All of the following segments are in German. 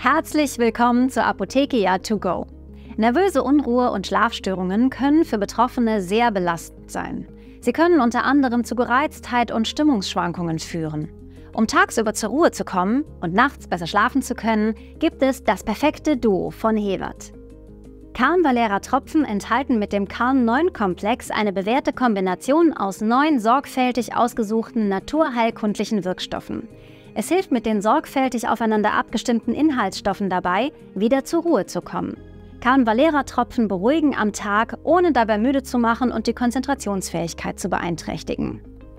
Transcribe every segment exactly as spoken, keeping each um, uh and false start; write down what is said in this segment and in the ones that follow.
Herzlich willkommen zur Apothekia to go. Nervöse Unruhe und Schlafstörungen können für Betroffene sehr belastend sein. Sie können unter anderem zu Gereiztheit und Stimmungsschwankungen führen. Um tagsüber zur Ruhe zu kommen und nachts besser schlafen zu können, gibt es das perfekte Duo von Hewert. Calm Valera Tropfen enthalten mit dem Calm neun Komplex eine bewährte Kombination aus neun sorgfältig ausgesuchten naturheilkundlichen Wirkstoffen. Es hilft mit den sorgfältig aufeinander abgestimmten Inhaltsstoffen dabei, wieder zur Ruhe zu kommen. Calm Valera Tropfen beruhigen am Tag, ohne dabei müde zu machen und die Konzentrationsfähigkeit zu beeinträchtigen.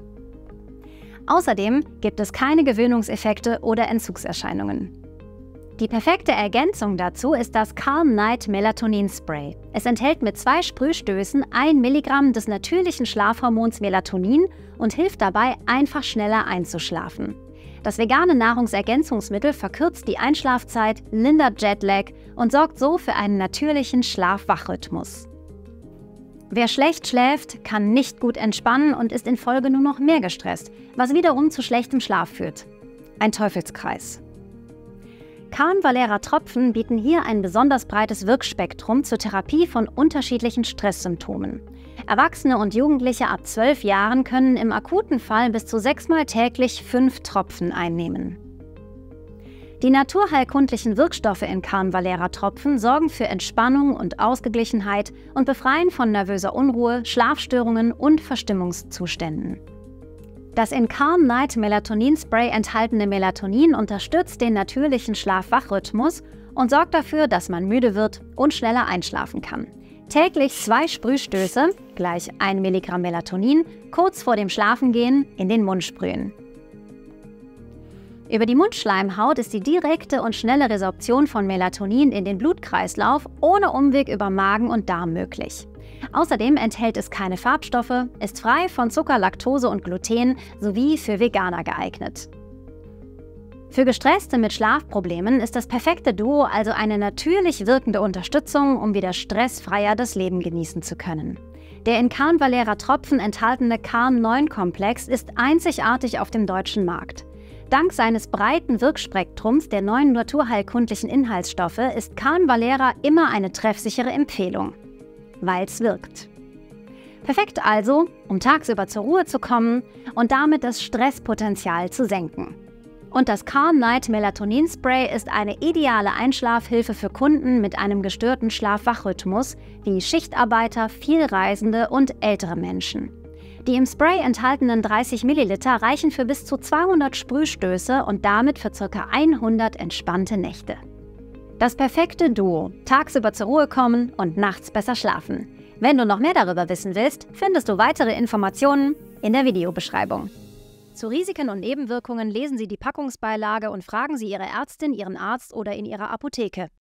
Außerdem gibt es keine Gewöhnungseffekte oder Entzugserscheinungen. Die perfekte Ergänzung dazu ist das Calm Night Melatonin Spray. Es enthält mit zwei Sprühstößen ein Milligramm des natürlichen Schlafhormons Melatonin und hilft dabei, einfach schneller einzuschlafen. Das vegane Nahrungsergänzungsmittel verkürzt die Einschlafzeit, lindert Jetlag und sorgt so für einen natürlichen Schlaf-Wach-Rhythmus. Wer schlecht schläft, kann nicht gut entspannen und ist in Folge nur noch mehr gestresst, was wiederum zu schlechtem Schlaf führt. Ein Teufelskreis. Calm Valera Tropfen bieten hier ein besonders breites Wirkspektrum zur Therapie von unterschiedlichen Stresssymptomen. Erwachsene und Jugendliche ab zwölf Jahren können im akuten Fall bis zu sechsmal täglich fünf Tropfen einnehmen. Die naturheilkundlichen Wirkstoffe in Calm Valera Tropfen sorgen für Entspannung und Ausgeglichenheit und befreien von nervöser Unruhe, Schlafstörungen und Verstimmungszuständen. Das in Calm Night Melatonin Spray enthaltene Melatonin unterstützt den natürlichen Schlaf-Wach-Rhythmus und sorgt dafür, dass man müde wird und schneller einschlafen kann. Täglich zwei Sprühstöße, gleich ein Milligramm Melatonin, kurz vor dem Schlafengehen in den Mund sprühen. Über die Mundschleimhaut ist die direkte und schnelle Resorption von Melatonin in den Blutkreislauf ohne Umweg über Magen und Darm möglich. Außerdem enthält es keine Farbstoffe, ist frei von Zucker, Laktose und Gluten sowie für Veganer geeignet. Für Gestresste mit Schlafproblemen ist das perfekte Duo also eine natürlich wirkende Unterstützung, um wieder stressfreier das Leben genießen zu können. Der in Calm Valera Tropfen enthaltene Calm neun Komplex ist einzigartig auf dem deutschen Markt. Dank seines breiten Wirkspektrums der neuen naturheilkundlichen Inhaltsstoffe ist Calm Valera immer eine treffsichere Empfehlung, weil's wirkt. Perfekt also, um tagsüber zur Ruhe zu kommen und damit das Stresspotenzial zu senken. Und das Calm Night Melatonin Spray ist eine ideale Einschlafhilfe für Kunden mit einem gestörten Schlaf-Wach-Rhythmus wie Schichtarbeiter, Vielreisende und ältere Menschen. Die im Spray enthaltenen dreißig Milliliter reichen für bis zu zweihundert Sprühstöße und damit für ca. hundert entspannte Nächte. Das perfekte Duo, tagsüber zur Ruhe kommen und nachts besser schlafen. Wenn du noch mehr darüber wissen willst, findest du weitere Informationen in der Videobeschreibung. Zu Risiken und Nebenwirkungen lesen Sie die Packungsbeilage und fragen Sie Ihre Ärztin, Ihren Arzt oder in Ihrer Apotheke.